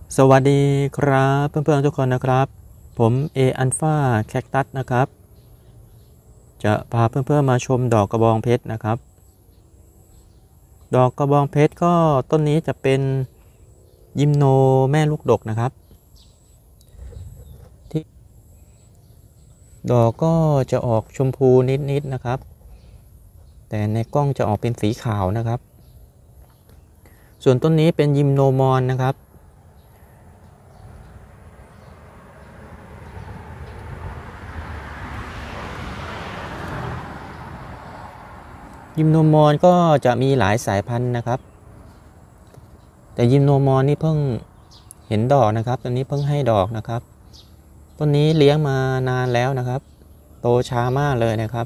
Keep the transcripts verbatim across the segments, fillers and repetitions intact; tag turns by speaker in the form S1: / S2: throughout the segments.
S1: สวัสดีครับเพื่อนๆทุกคนนะครับผมเออัลฟาแคคตัสนะครับจะพาเพื่อนๆมาชมดอกกระบองเพชรนะครับดอกกระบองเพชรก็ต้นนี้จะเป็นยิมโนแม่ลูกดกนะครับที่ดอกก็จะออกชมพูนิดๆนะครับแต่ในกล้องจะออกเป็นสีขาวนะครับส่วนต้นนี้เป็นยิมโนมอนนะครับยิมโนมอนก็จะมีหลายสายพันธุ์นะครับแต่ยิมโนมอนนี่เพิ่งเห็นดอกนะครับต้นนี้เพิ่งให้ดอกนะครับต้นนี้เลี้ยงมานานแล้วนะครับโตช้ามากเลยนะครับ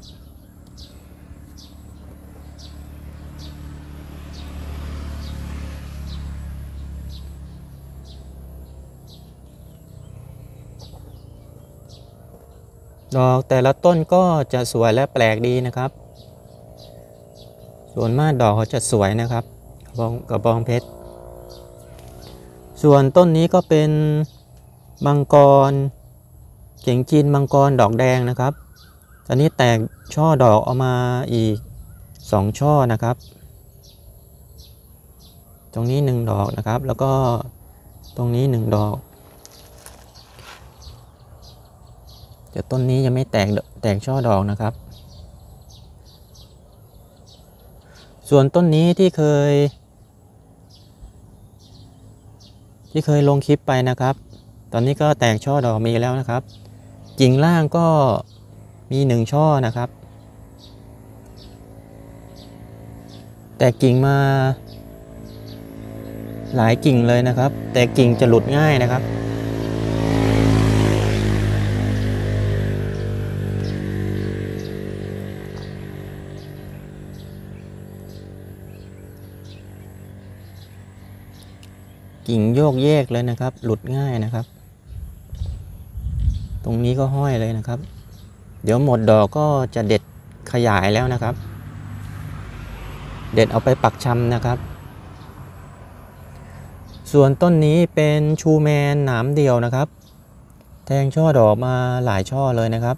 S1: ดอกแต่ละต้นก็จะสวยและแปลกดีนะครับส่วนมากดอกเขาจะสวยนะครับกระบองกระบองเพชรส่วนต้นนี้ก็เป็นมังกรเก่งจีนมังกรดอกแดงนะครับตอนนี้แตกช่อดอกออกมาอีกสองช่อนะครับตรงนี้หนึ่งดอกนะครับแล้วก็ตรงนี้หนึ่งดอกแต่ต้นนี้ยังไม่แตกแตกช่อดอกนะครับส่วนต้นนี้ที่เคยที่เคยลงคลิปไปนะครับตอนนี้ก็แตกช่อดอกมีแล้วนะครับกิ่งล่างก็มีหนึ่งช่อนะครับแต่กิ่งมาหลายกิ่งเลยนะครับแต่กิ่งจะหลุดง่ายนะครับกิ่งโยกเยกเลยนะครับหลุดง่ายนะครับตรงนี้ก็ห้อยเลยนะครับเดี๋ยวหมดดอกก็จะเด็ดขยายแล้วนะครับเด็ดเอาไปปักชำนะครับส่วนต้นนี้เป็นชูแมนหนามเดียวนะครับแทงช่อดอกมาหลายช่อเลยนะครับ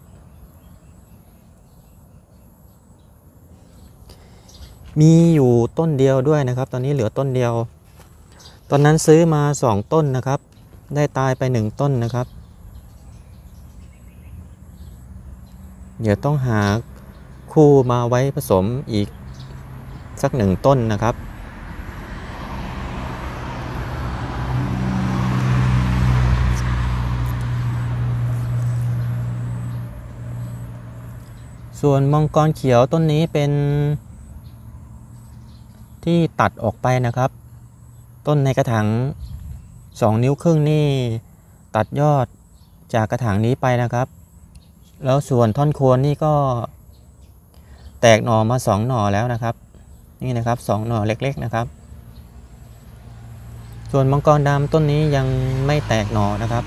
S1: มีอยู่ต้นเดียวด้วยนะครับตอนนี้เหลือต้นเดียวตอนนั้นซื้อมาสองต้นนะครับได้ตายไปหนึ่งต้นนะครับเดี๋ยวต้องหาคู่มาไว้ผสมอีกสักหนึ่งต้นนะครับส่วนมังกรเขียวต้นนี้เป็นที่ตัดออกไปนะครับต้นในกระถางสองนิ้วครึ่งนี่ตัดยอดจากกระถางนี้ไปนะครับแล้วส่วนท่อนโคนนี่ก็แตกหน่อมาสองหน่อแล้วนะครับนี่นะครับสองหน่อเล็กๆนะครับส่วนมังกรดำต้นนี้ยังไม่แตกหน่อนะครับ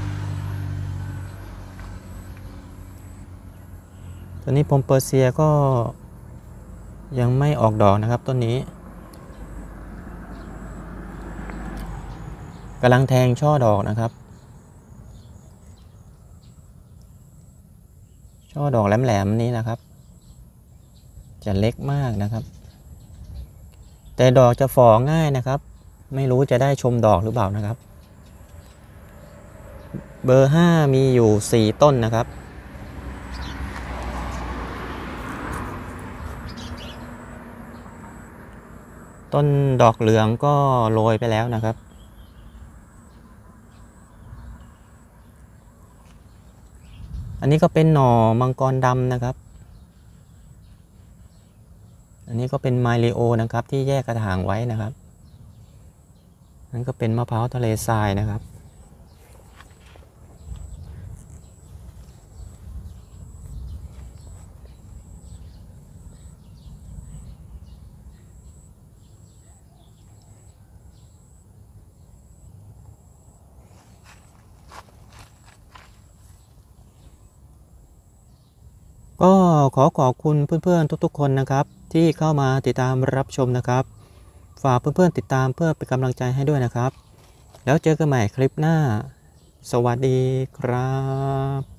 S1: ต้นนี้พรมเปอร์เซียก็ยังไม่ออกดอกนะครับต้นนี้กำลังแทงช่อดอกนะครับช่อดอกแหลมๆนี้นะครับจะเล็กมากนะครับแต่ดอกจะฝ่อง่ายนะครับไม่รู้จะได้ชมดอกหรือเปล่านะครับเบอร์ห้ามีอยู่สี่ต้นนะครับต้นดอกเหลืองก็โรยไปแล้วนะครับอันนี้ก็เป็นหน่อมังกรดำนะครับอันนี้ก็เป็นไมลิโอนะครับที่แยกกระถางไว้นะครับนั่นก็เป็นมะพร้าวทะเลทรายนะครับก็ขอขอบคุณเพื่อนๆทุกๆคนนะครับที่เข้ามาติดตามรับชมนะครับฝากเพื่อนๆติดตามเพื่อเป็นกำลังใจให้ด้วยนะครับแล้วเจอกันใหม่คลิปหน้า สวัสดีครับ